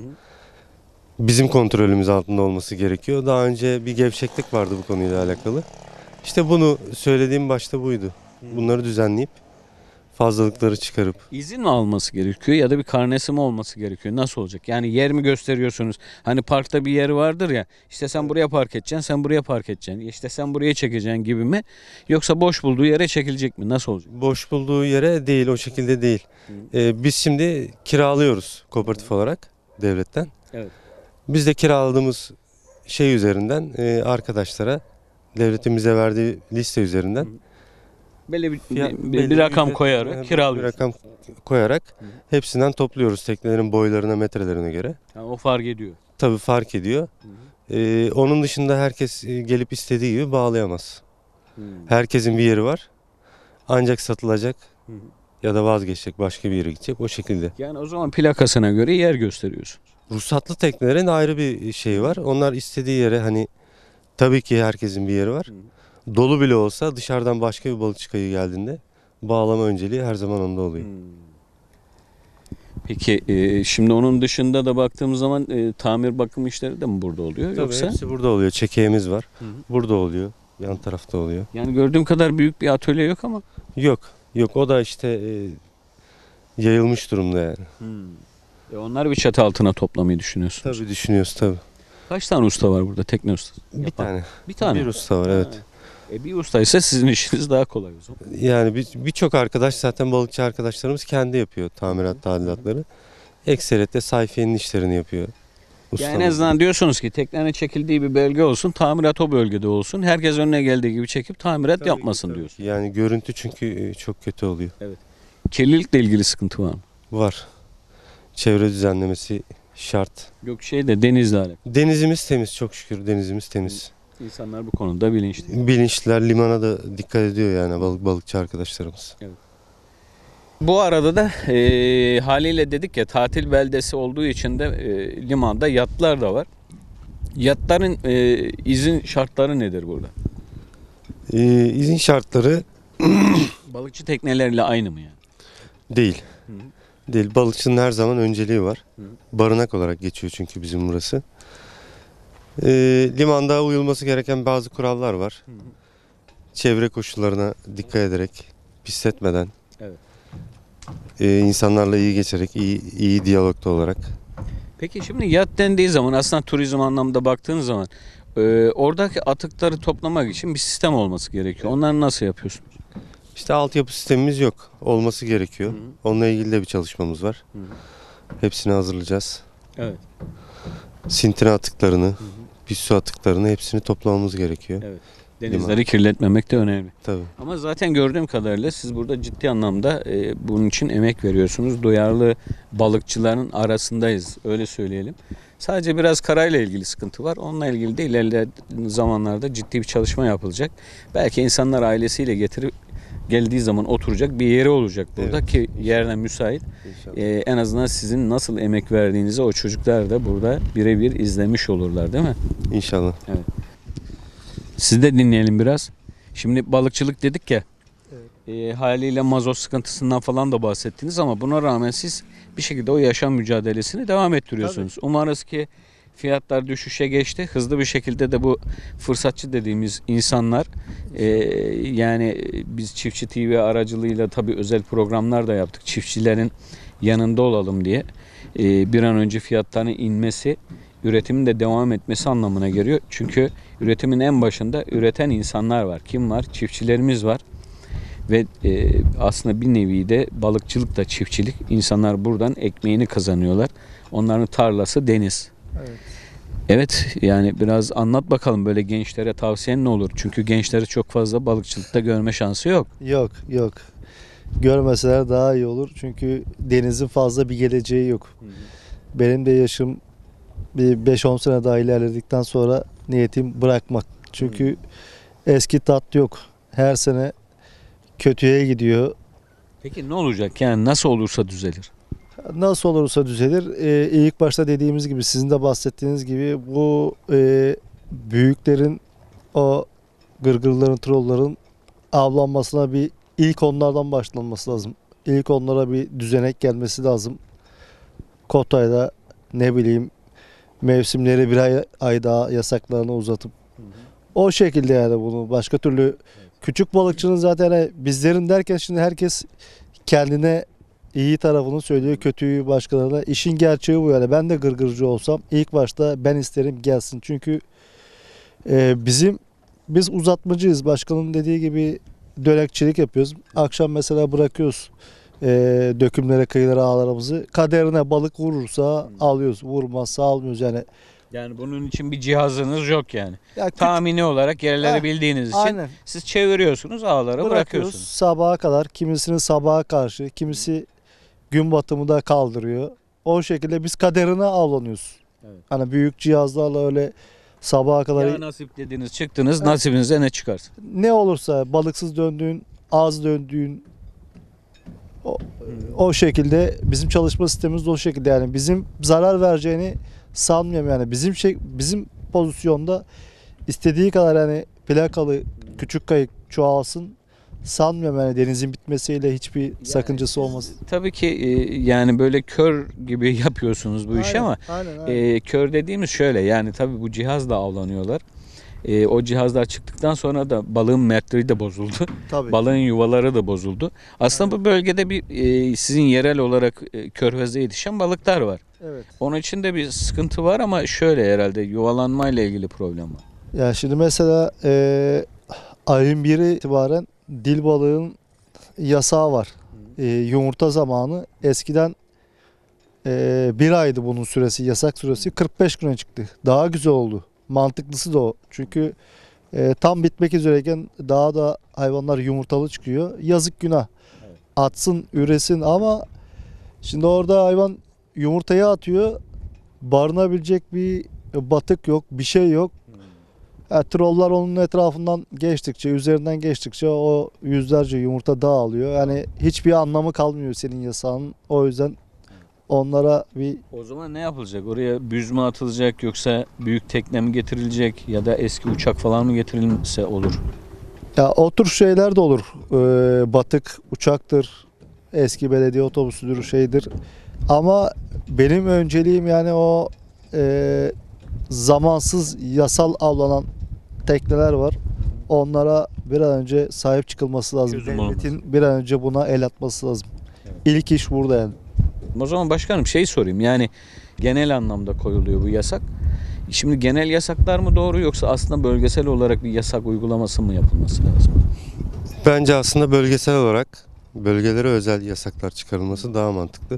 Bizim kontrolümüz altında olması gerekiyor. Daha önce bir gevşeklik vardı bu konuyla alakalı. İşte bunu söylediğim başta buydu. Bunları düzenleyip fazlalıkları çıkarıp İzin mi alması gerekiyor ya da bir karnesi mi olması gerekiyor? Nasıl olacak? Yani yer mi gösteriyorsunuz? Hani parkta bir yer vardır ya. İşte sen buraya park edeceksin, sen buraya park edeceksin. İşte sen buraya çekeceksin gibi mi? Yoksa boş bulduğu yere çekilecek mi? Nasıl olacak? boş bulduğu yere değil, o şekilde değil. Ee, biz şimdi kiralıyoruz kooperatif olarak devletten. Evet. Biz de kiraladığımız şey üzerinden e, arkadaşlara devletin bize verdiği liste üzerinden Böyle bir, fiyat- bir, belli bir rakam ücret- koyarak bir kiralıyorsun. rakam koyarak hepsinden topluyoruz teknelerin boylarına, metrelerine göre. Yani o fark ediyor. Tabii fark ediyor. Ee, onun dışında herkes e, gelip istediği gibi bağlayamaz. Herkesin bir yeri var. Ancak satılacak Hı hı. ya da vazgeçecek, başka bir yere gidecek, o şekilde. Yani o zaman plakasına göre yer gösteriyorsun. Ruhsatlı teknelerin ayrı bir şey var. Onlar istediği yere, hani tabii ki herkesin bir yeri var. Dolu bile olsa dışarıdan başka bir balıkçı kayığı geldiğinde bağlama önceliği her zaman onda oluyor. Peki e, şimdi onun dışında da baktığımız zaman e, tamir bakım işleri de mi burada oluyor? Tabii Yoksa hepsi burada oluyor. Çekeğimiz var. Hı hı. Burada oluyor. Yan tarafta oluyor. yani gördüğüm kadar büyük bir atölye yok ama. Yok. Yok, o da işte e, yayılmış durumda yani. E, onları bir çatı altına toplamayı düşünüyorsunuz. Tabii düşünüyoruz tabii. Kaç tane usta var burada, tekne ustası? Bir Yapan. tane. Bir tane. Bir usta var, evet. Ha. E, bir ustaysa sizin işiniz daha kolay o zaman. Yani bir- birçok arkadaş, zaten balıkçı arkadaşlarımız kendi yapıyor tamirat, tadilatları. Ekseriyetle sayfiyenin işlerini yapıyor. Yani en Ustamız. azından diyorsunuz ki teknenin çekildiği bir bölge olsun, tamirat o bölgede olsun. Herkes önüne geldiği gibi çekip tamirat Tabii ki, yapmasın tabii diyorsun. ki. Yani görüntü çünkü e, çok kötü oluyor. Kirlilikle ilgili sıkıntı var mı? Var. Çevre düzenlemesi şart. Yok şey de denizle alakalı. Denizimiz temiz, çok şükür denizimiz temiz. İnsanlar bu konuda bilinçli. Bilinçliler, limana da dikkat ediyor yani balık balıkçı arkadaşlarımız. Bu arada da e, haliyle dedik ya tatil beldesi olduğu için de e, limanda yatlar da var. Yatların e, izin şartları nedir burada? Ee, izin şartları Balıkçı tekneleriyle aynı mı yani? değil. Hı. Değil. Balıkçının her zaman önceliği var. Hı. Barınak olarak geçiyor çünkü bizim burası. Ee, limanda uyulması gereken bazı kurallar var. Çevre koşullarına dikkat ederek, pisletmeden, Evet. e, insanlarla iyi geçerek, iyi, iyi diyalogda olarak. Peki şimdi yat dendiği zaman aslında turizm anlamda baktığınız zaman e, oradaki atıkları toplamak için bir sistem olması gerekiyor. Onları nasıl yapıyorsunuz? İşte altyapı sistemimiz yok. Olması gerekiyor. Hı hı. Onunla ilgili de bir çalışmamız var. Hı hı. Hepsini hazırlayacağız. Evet. Sintine atıklarını, pis su atıklarını hepsini toplamamız gerekiyor. Evet. Denizleri kirletmemek de önemli. Tabii. Ama zaten gördüğüm kadarıyla siz burada ciddi anlamda e, bunun için emek veriyorsunuz. Duyarlı balıkçıların arasındayız öyle söyleyelim. Sadece biraz karayla ilgili sıkıntı var. Onunla ilgili de ilerleyen zamanlarda ciddi bir çalışma yapılacak. Belki insanlar ailesiyle getirip geldiği zaman oturacak bir yeri olacak burada Evet. ki yerine müsait. İnşallah. E, en azından sizin nasıl emek verdiğinizi o çocuklar da burada birebir izlemiş olurlar değil mi? İnşallah. Siz de dinleyelim biraz. Şimdi balıkçılık dedik ya. E, haliyle mazot sıkıntısından falan da bahsettiniz ama buna rağmen siz bir şekilde o yaşam mücadelesini devam ettiriyorsunuz. Umarız ki Fiyatlar düşüşe geçti. Hızlı bir şekilde de bu fırsatçı dediğimiz insanlar e, yani biz Çiftçi T V aracılığıyla tabii özel programlar da yaptık. Çiftçilerin yanında olalım diye. E, bir an önce fiyatların inmesi, üretimin de devam etmesi anlamına geliyor. Çünkü üretimin en başında üreten insanlar var. Kim var? Çiftçilerimiz var. Ve e, aslında bir nevi de balıkçılık da çiftçilik. İnsanlar buradan ekmeğini kazanıyorlar. Onların tarlası deniz. Evet. Evet, yani biraz anlat bakalım, böyle gençlere tavsiyen ne olur? Çünkü gençleri çok fazla balıkçılıkta görme şansı yok. Yok yok. Görmeseler daha iyi olur. Çünkü denizin fazla bir geleceği yok. Benim de yaşım bir beş on sene daha ilerledikten sonra niyetim bırakmak. Çünkü eski tat yok. Her sene kötüye gidiyor. Peki ne olacak? Yani nasıl olursa düzelir? Nasıl olursa düzelir. Ee, ilk başta dediğimiz gibi, sizin de bahsettiğiniz gibi bu e, büyüklerin, o gırgırların, trolların avlanmasına bir ilk onlardan başlanması lazım. İlk onlara bir düzenek gelmesi lazım. Kotayla ne bileyim mevsimleri bir ay, ay daha yasaklarını uzatıp o şekilde, yani bunu başka türlü küçük balıkçının zaten hani bizlerin derken şimdi herkes kendine iyi tarafını söylüyor, kötüyü başkalarına. İşin gerçeği bu yani. Ben de gırgırcı olsam ilk başta ben isterim gelsin. Çünkü e, bizim biz uzatmacıyız. Başkanın dediği gibi dönekçilik yapıyoruz. Akşam mesela bırakıyoruz e, dökümlere, kıyılara ağlarımızı. Kaderine balık vurursa alıyoruz, vurmazsa almıyoruz yani. Yani bunun için bir cihazınız yok yani. Ya küçük- Tahmini olarak yerleri Heh, bildiğiniz için aynen. siz çeviriyorsunuz, ağlara Bırakıyoruz bırakıyorsunuz. sabaha kadar. Kimisinin sabaha karşı, kimisi gün batımında kaldırıyor. O şekilde biz kaderine avlanıyoruz. Evet. Hani büyük cihazlarla öyle sabaha kadar Ya nasip dediniz, çıktınız, Evet. nasibinize ne çıkarsa. ne olursa balıksız döndüğün, az döndüğün o, o şekilde bizim çalışma sistemimiz de o şekilde, yani bizim zarar vereceğini sanmıyorum yani. Bizim şey bizim pozisyonda istediği kadar yani plakalı küçük kayık çoğalsın, sanmıyorum yani denizin bitmesiyle hiçbir sakıncası olmaz. Tabii ki e, yani böyle kör gibi yapıyorsunuz bu işi ama aynen, aynen. e, kör dediğimiz şöyle, yani tabii bu cihazla avlanıyorlar. E, o cihazlar çıktıktan sonra da balığın mertleri de bozuldu. Tabii. Balığın yuvaları da bozuldu. Aslında bu bölgede bir e, sizin yerel olarak e, körfezde yetişen balıklar var. Evet. Onun için de bir sıkıntı var ama şöyle, herhalde yuvalanmayla ilgili problem var. Ya şimdi mesela e, ayın biri itibaren dil balığın yasağı var. E, yumurta zamanı eskiden e, bir aydı bunun süresi, yasak süresi kırk beş güne çıktı. Daha güzel oldu. Mantıklısı da o. Çünkü e, tam bitmek üzereyken daha da hayvanlar yumurtalı çıkıyor. Yazık, günah. Evet. Atsın, üresin ama şimdi orada hayvan yumurtayı atıyor. Barınabilecek bir batık yok, bir şey yok. Ya, trollar onun etrafından geçtikçe, üzerinden geçtikçe o yüzlerce yumurta dağılıyor. Yani hiçbir anlamı kalmıyor senin yasağın. O yüzden onlara bir O zaman ne yapılacak? Oraya büz mü atılacak, yoksa büyük tekne mi getirilecek ya da eski uçak falan mı getirilse olur? ya o tür şeyler de olur. Ee, batık, uçaktır, eski belediye otobüsüdür, şeydir. Ama benim önceliğim yani o e, zamansız yasal avlanan tekneler var. Onlara bir an önce sahip çıkılması lazım. Çözüm Devletin bir an önce buna el atması lazım. İlk iş burada yani. O zaman başkanım şey sorayım, yani genel anlamda koyuluyor bu yasak. Şimdi genel yasaklar mı doğru, yoksa aslında bölgesel olarak bir yasak uygulaması mı yapılması lazım? Bence aslında bölgesel olarak bölgelere özel yasaklar çıkarılması daha mantıklı.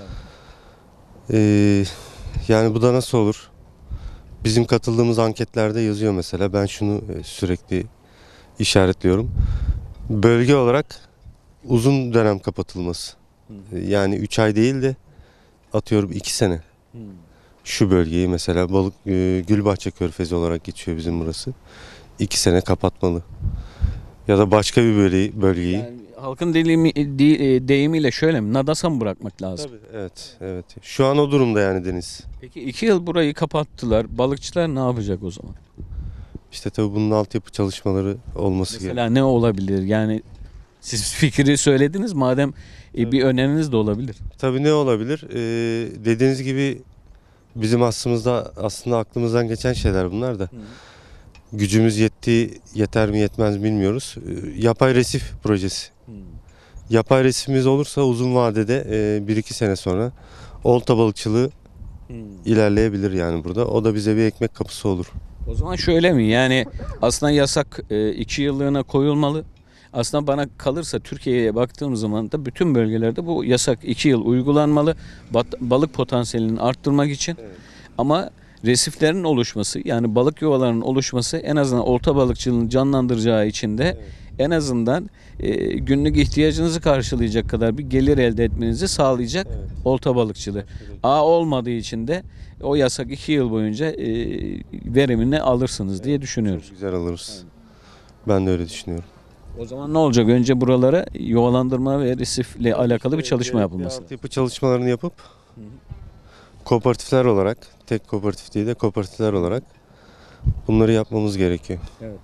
Ee, yani bu da nasıl olur? Bizim katıldığımız anketlerde yazıyor mesela. Ben şunu e, sürekli işaretliyorum. Bölge olarak uzun dönem kapatılması. Ee, Yani üç ay değil de atıyorum iki sene. Şu bölgeyi mesela balık e, Gülbahçe Körfezi olarak geçiyor bizim burası. iki sene kapatmalı. Ya da başka bir bölgeyi, bölgeyi Yani halkın deyimi, de- deyimiyle şöyle mi? Nadasa mı bırakmak lazım? Tabii, evet, evet. Şu an o durumda yani deniz. Peki iki yıl burayı kapattılar. Balıkçılar ne yapacak o zaman? İşte tabii bunun altyapı çalışmaları olması gerekiyor. Mesela ne olabilir? Yani siz fikri söylediniz, madem e, bir öneriniz de olabilir. Tabii ne olabilir? Ee, dediğiniz gibi bizim aslımızda aslında aklımızdan geçen şeyler bunlar da. Gücümüz yettiği yeter mi yetmez mi bilmiyoruz. Ee, Yapay resif projesi. Yapay resifimiz olursa uzun vadede e, bir iki sene sonra olta balıkçılığı ilerleyebilir yani burada. O da bize bir ekmek kapısı olur. O zaman şöyle mi? Yani aslında yasak e, iki yıllığına koyulmalı. Aslında bana kalırsa Türkiye'ye baktığım zaman da bütün bölgelerde bu yasak iki yıl uygulanmalı. Bat- balık potansiyelini arttırmak için. Evet. Ama resiflerin oluşması, yani balık yuvalarının oluşması en azından olta balıkçılığını canlandıracağı için de Evet. en azından e, günlük ihtiyacınızı karşılayacak kadar bir gelir elde etmenizi sağlayacak Evet. olta balıkçılığı. A olmadığı için de o yasak iki yıl boyunca e, verimini alırsınız diye düşünüyoruz. Çok güzel alırız. Ben de öyle düşünüyorum. O zaman ne olacak? Önce buralara yuvalandırma ve resifle alakalı bir çalışma yapılması. Altyapı çalışmalarını yapıp kooperatifler olarak, tek kooperatif değil de kooperatifler olarak bunları yapmamız gerekiyor.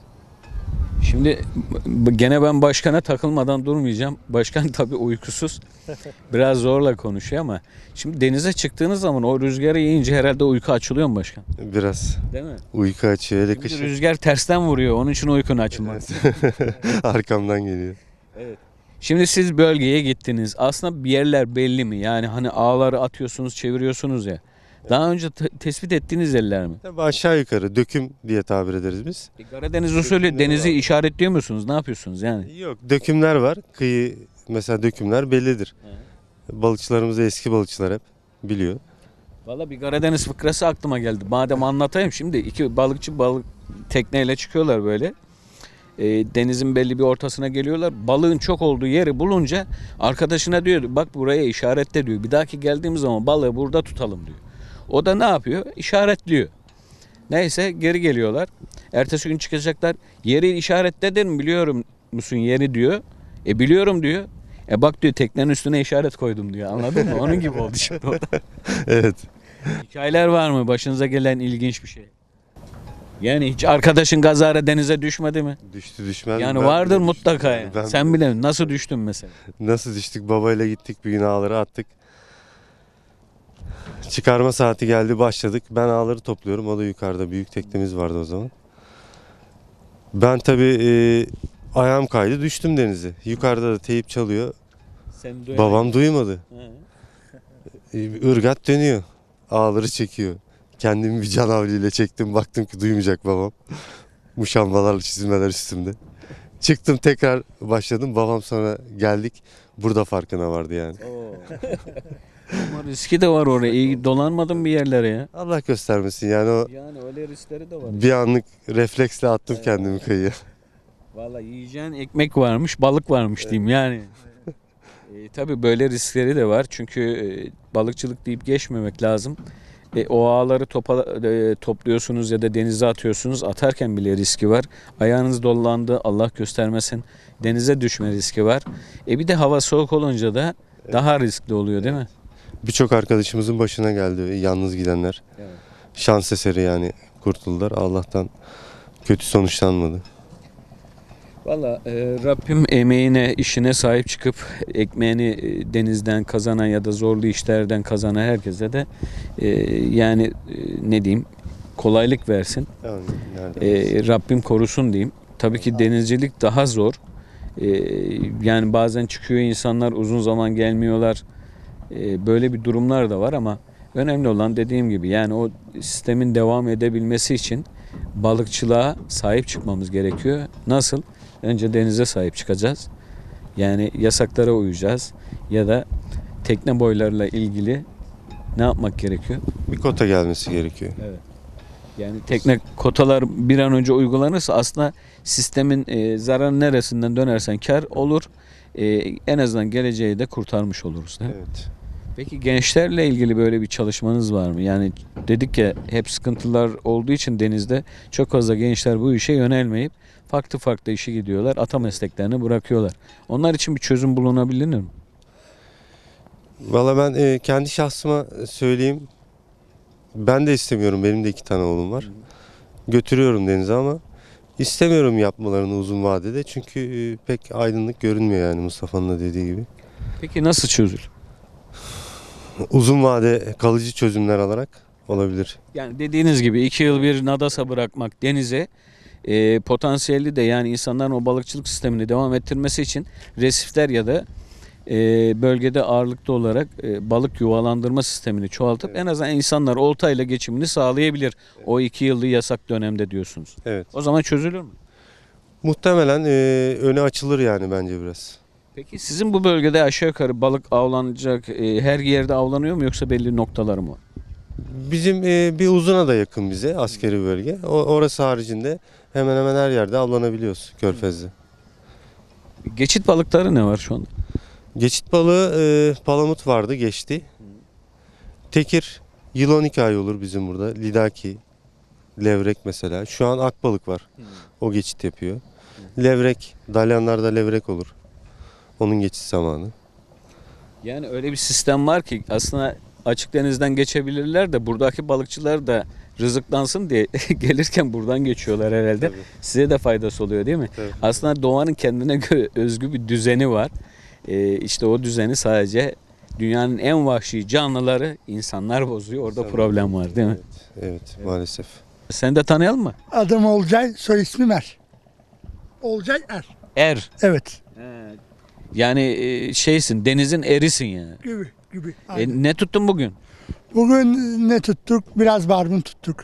Şimdi b- gene ben başkana takılmadan durmayacağım. Başkan tabii uykusuz. Biraz zorla konuşuyor ama şimdi denize çıktığınız zaman o rüzgarı yiyince herhalde uyku açılıyor mu başkan? Biraz Değil mi? uyku açıyor. Hele Çünkü kışın rüzgar tersten vuruyor. Onun için uykun açılmaz. arkamdan geliyor. Şimdi siz bölgeye gittiniz. Aslında bir yerler belli mi? Yani hani ağları atıyorsunuz, çeviriyorsunuz ya. Daha önce te- tespit ettiğiniz yerler mi? Tabii aşağı yukarı döküm diye tabir ederiz biz. E, Karadeniz usulü Dökümleri denizi var. işaretliyor musunuz? Ne yapıyorsunuz yani? Yok, dökümler var. Kıyı mesela dökümler bellidir. Balıkçılarımız da eski balıkçılar hep biliyor. Valla bir Karadeniz fıkrası aklıma geldi. Madem anlatayım şimdi iki balıkçı balık tekneyle çıkıyorlar böyle. E, denizin belli bir ortasına geliyorlar. Balığın çok olduğu yeri bulunca arkadaşına diyor bak buraya işaretle diyor. Bir dahaki geldiğimiz zaman balığı burada tutalım diyor. O da ne yapıyor? İşaretliyor. Neyse geri geliyorlar. Ertesi gün çıkacaklar. Yeri işaretledin biliyorum musun yeri diyor. E biliyorum diyor. E bak diyor teknenin üstüne işaret koydum diyor. Anladın mı? Onun gibi oldu şimdi o da. Evet. Hikayeler var mı? Başınıza gelen ilginç bir şey. Yani hiç arkadaşın kazara denize düşmedi mi? Düştü düşmez. Yani Ben vardır bile mutlaka. düştüm. Yani. Ben Sen bile- bile nasıl düştün mesela? Nasıl düştük? Babayla gittik bir gün ağları attık. Çıkarma saati geldi başladık. Ben ağları topluyorum. O da yukarıda. Büyük teknemiz vardı o zaman. Ben tabii e, ayağım kaydı düştüm denize. Yukarıda da teyip çalıyor. Sen Babam duymadı. E, ırgat dönüyor. Ağları çekiyor. Kendimi bir canavliyle çektim. Baktım ki duymayacak babam. Muşambalarla çizmeler üstümde. Çıktım tekrar başladım. Babam sonra geldik. Burada farkına vardı yani. Ama riski de var oraya. İyi dolanmadın bir yerlere ya. Allah göstermesin yani o Yani öyle riskleri de var. bir anlık refleksle attım kendimi kıyıya. Vallahi yiyeceğin ekmek varmış, balık varmış diyeyim yani. E, tabii böyle riskleri de var. Çünkü e, balıkçılık deyip geçmemek lazım. E, o ağları topa, e, topluyorsunuz ya da denize atıyorsunuz. Atarken bile riski var. Ayağınız dolandı, Allah göstermesin. Denize düşme riski var. E bir de hava soğuk olunca da daha riskli oluyor değil mi? Birçok arkadaşımızın başına geldi yalnız gidenler. Evet. Şans eseri yani kurtuldular. Allah'tan kötü sonuçlanmadı. Valla e, Rabbim emeğine, işine sahip çıkıp ekmeğini e, denizden kazanan ya da zorlu işlerden kazanan herkese de e, yani e, ne diyeyim kolaylık versin. Yani nereden? E, Rabbim korusun diyeyim. Tabii ki denizcilik daha zor. E, yani bazen çıkıyor insanlar uzun zaman gelmiyorlar. E, böyle bir durumlar da var ama önemli olan dediğim gibi yani o sistemin devam edebilmesi için balıkçılığa sahip çıkmamız gerekiyor. Nasıl? Önce denize sahip çıkacağız. Yani yasaklara uyacağız ya da tekne boylarıyla ilgili ne yapmak gerekiyor? Bir kota gelmesi gerekiyor. Yani tekne kotalar bir an önce uygulanırsa aslında sistemin e, zararı neresinden dönersen kar olur. E, en azından geleceği de kurtarmış oluruz. Değil mi? Evet. Peki gençlerle ilgili böyle bir çalışmanız var mı? Yani dedik ya hep sıkıntılar olduğu için denizde çok fazla gençler bu işe yönelmeyip farklı farklı işe gidiyorlar. Ata mesleklerini bırakıyorlar. Onlar için bir çözüm bulunabilir mi? Valla ben e, kendi şahsıma söyleyeyim. Ben de istemiyorum. Benim de iki tane oğlum var. Götürüyorum denize ama istemiyorum yapmalarını uzun vadede. Çünkü e, pek aydınlık görünmüyor yani Mustafa'nın da dediği gibi. Peki nasıl çözülür? Uzun vade kalıcı çözümler alarak olabilir. Yani dediğiniz gibi iki yıl bir nadasa bırakmak denize e, potansiyelli de, yani insanların o balıkçılık sistemini devam ettirmesi için resifler ya da e, bölgede ağırlıklı olarak e, balık yuvalandırma sistemini çoğaltıp Evet. en azından insanlar oltayla geçimini sağlayabilir. O iki yıllık yasak dönemde diyorsunuz. Evet. O zaman çözülür mü? Muhtemelen e, önü açılır yani bence biraz. Peki sizin bu bölgede aşağı yukarı balık avlanacak e, her yerde avlanıyor mu, yoksa belli noktaları mı var? Bizim e, bir uzuna da yakın bize askeri bölge. O, orası haricinde hemen hemen her yerde avlanabiliyoruz Körfez'de. Geçit balıkları ne var şu anda? Geçit balığı e, palamut vardı geçti. Tekir yıl on iki ay olur bizim burada. Lidaki, levrek mesela. Şu an akbalık var. O geçit yapıyor. Levrek, dalyanlarda levrek olur. Onun geçit zamanı. Yani öyle bir sistem var ki aslında açık denizden geçebilirler de buradaki balıkçılar da rızıklansın diye gelirken buradan geçiyorlar herhalde. Tabii. Size de faydası oluyor değil mi? Tabii. Aslında doğanın kendine göre özgü bir düzeni var. Ee, işte o düzeni sadece dünyanın en vahşi canlıları insanlar bozuyor. Orada İnsanlar problem var değil mi? Evet, evet maalesef. Seni de tanıyalım mı? Adım Olcay, soy ismim Er. Olcay Er. Er. Evet. Yani e, şeysin, denizin erisin yani. Gibi gibi. E, Aynen. ne tuttun bugün? Bugün ne tuttuk? Biraz barbun tuttuk.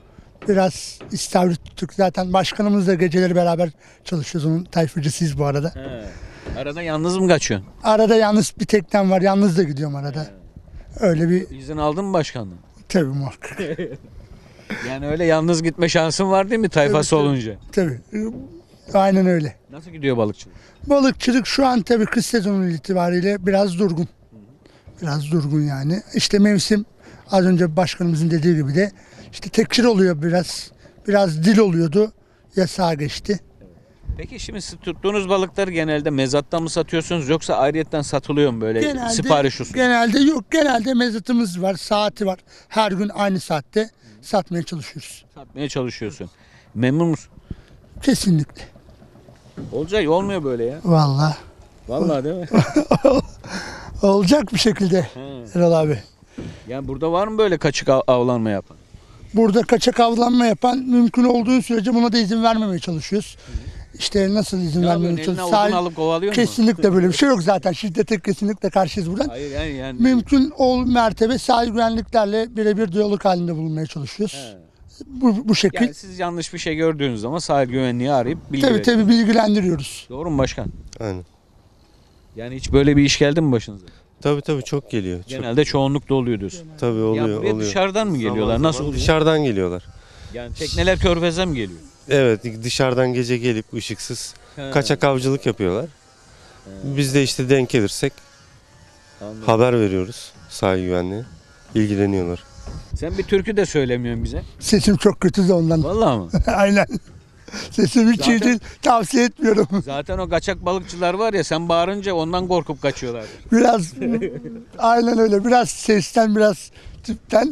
Biraz istavrit tuttuk. Zaten başkanımızla geceleri beraber çalışıyoruz. Onun tayfacısıyız bu arada. Arada yalnız mı kaçıyorsun? Arada yalnız bir teknem var. Yalnız da gidiyorum arada. Öyle bir İzin aldın mı başkandan? tabii muhakkak. Yani öyle yalnız gitme şansın var değil mi tayfası Tabii, tabii. olunca? Tabii. Aynen öyle. Nasıl gidiyor balıkçılık? Balıkçılık şu an tabii kış sezonu itibariyle biraz durgun. Biraz durgun yani. İşte mevsim az önce başkanımızın dediği gibi de işte tekir oluyor biraz. Biraz dil oluyordu. Yasağa geçti. Peki şimdi siz tuttuğunuz balıkları genelde mezatta mı satıyorsunuz, yoksa ayrıyetten satılıyor mu böyle Genelde, sipariş usulü? genelde yok. Genelde mezatımız var. Saati var. Her gün aynı saatte satmaya çalışıyoruz. Satmaya çalışıyorsun. Memnun musun? Kesinlikle. Olacak, olmuyor böyle ya. Vallahi. Vallahi değil mi? Olacak bir şekilde Erol abi. Yani burada var mı böyle kaçık av- avlanma yapan? Burada kaçak avlanma yapan mümkün olduğu sürece buna da izin vermemeye çalışıyoruz. İşte nasıl izin Ne vermemeye yapıyorsun? Eline çalışıyoruz? odun Sahil- alıp kovalıyor mu? Kesinlikle böyle bir şey yok zaten. Şiddete kesinlikle karşıyız buradan. Hayır yani. yani Mümkün ol mertebe sahil güvenliklerle birebir diyalog halinde bulunmaya çalışıyoruz. He. Bu, bu şekil. Yani siz yanlış bir şey gördüğünüz zaman sahil güvenliği arayıp bilgi tabii veriyorsunuz. tabii bilgilendiriyoruz. Doğru mu başkan? Aynen. Yani hiç böyle bir iş geldi mi başınıza? Tabii tabii çok geliyor. Çok, Genelde çoğunlukta oluyor diyorsun. tabii oluyor, Ya buraya oluyor. dışarıdan mı geliyorlar? Zaman Nasıl zaman oluyor? Dışarıdan geliyorlar. Yani tekneler Körfez'e mi geliyor? Evet, dışarıdan gece gelip ışıksız kaçak avcılık yapıyorlar. Biz de işte denk gelirsek Anladım. haber veriyoruz sahil güvenliğe. İlgileniyorlar. Sen bir türkü de söylemiyorsun bize. Sesim çok kötü de ondan. Vallahi mı? Aynen. Sesim hiç iyi Zaten- değil. Tavsiye etmiyorum. Zaten o kaçak balıkçılar var ya, sen bağırınca ondan korkup kaçıyorlar. Biraz aynen öyle. Biraz sesten biraz tipten.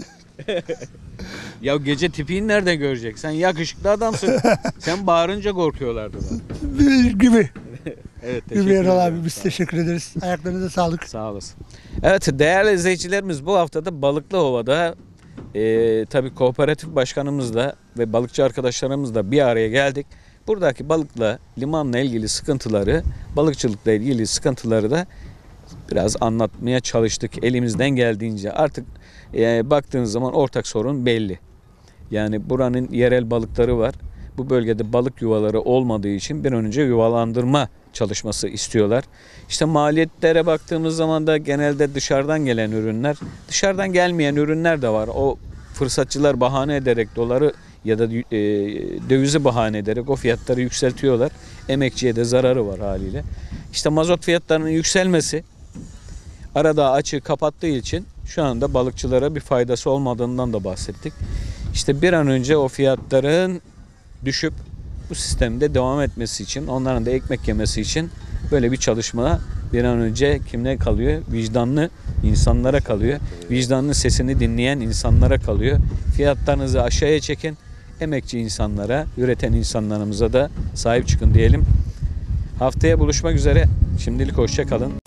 Ya gece tipiğini nerede görecek? Sen yakışıklı adamsın. Sen bağırınca korkuyorlardı zaten. gibi. Evet, teşekkür Gibi Erol ederim. abi biz teşekkür ederiz. Ayaklarınıza sağlık. Sağ olasın. Evet, değerli izleyicilerimiz, bu haftada Balıklıova'da e, tabii kooperatif başkanımızla ve balıkçı arkadaşlarımızla bir araya geldik. Buradaki balıkla, limanla ilgili sıkıntıları, balıkçılıkla ilgili sıkıntıları da biraz anlatmaya çalıştık elimizden geldiğince. Artık e, baktığınız zaman ortak sorun belli. Yani buranın yerel balıkları var. Bu bölgede balık yuvaları olmadığı için bir an önce yuvalandırma çalışması istiyorlar. İşte maliyetlere baktığımız zaman da genelde dışarıdan gelen ürünler, dışarıdan gelmeyen ürünler de var. O fırsatçılar bahane ederek doları ya da e, dövizi bahane ederek o fiyatları yükseltiyorlar. Emekçiye de zararı var haliyle. İşte mazot fiyatlarının yükselmesi Aradağ açığı kapattığı için şu anda balıkçılara bir faydası olmadığından da bahsettik. İşte bir an önce o fiyatların düşüp bu sistemde devam etmesi için, onların da ekmek yemesi için böyle bir çalışma bir an önce kimle kalıyor? Vicdanlı insanlara kalıyor. Vicdanlı sesini dinleyen insanlara kalıyor. Fiyatlarınızı aşağıya çekin. Emekçi insanlara, üreten insanlarımıza da sahip çıkın diyelim. Haftaya buluşmak üzere. Şimdilik hoşça kalın.